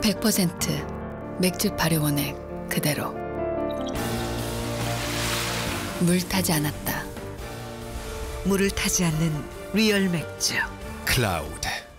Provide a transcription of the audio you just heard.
100% 맥주 발효원액 그대로. 물 타지 않았다. 물을 타지 않는 리얼 맥주. 클라우드.